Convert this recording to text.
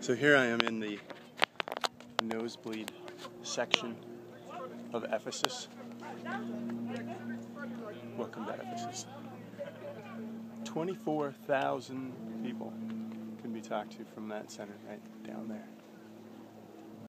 So here I am in the nosebleed section of Ephesus. Welcome to Ephesus. 24,000 people can be talked to from that center right down there.